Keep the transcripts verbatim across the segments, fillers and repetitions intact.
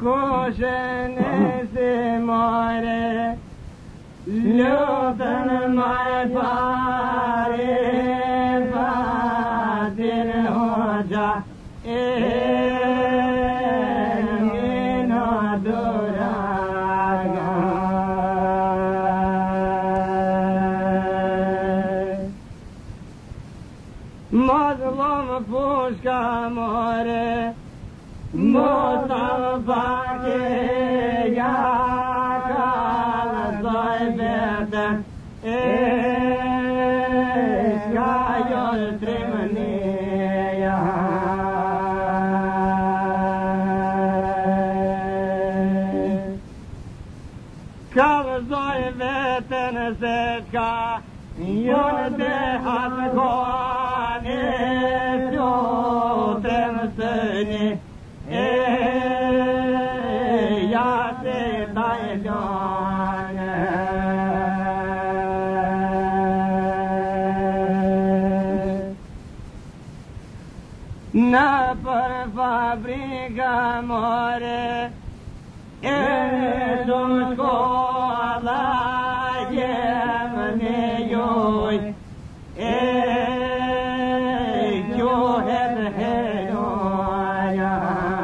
Kushene se more, lutën mai pare, fatin hoxha e mina duraga. Mazlum pushka more, Mustafa ke ya kal zaybete e skayol trimne ya kal zaybete se ka yon de hat gone fjoten seni ya se dailone na par fabrica more e son scola yemne yoi e jo het heroya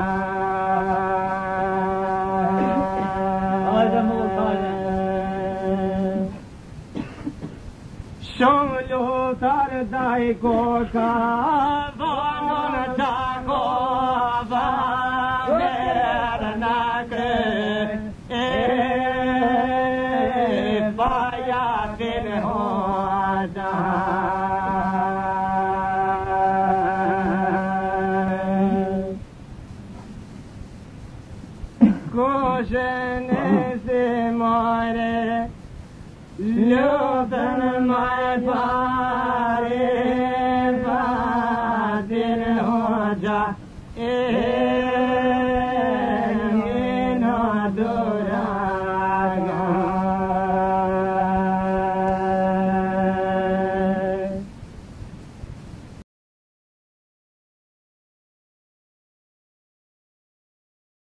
Shomlo tar dai ko ka vanon ta ko va mer na kre e vaya din ho da Kushene se more lutën mai pare, fatin hoxha e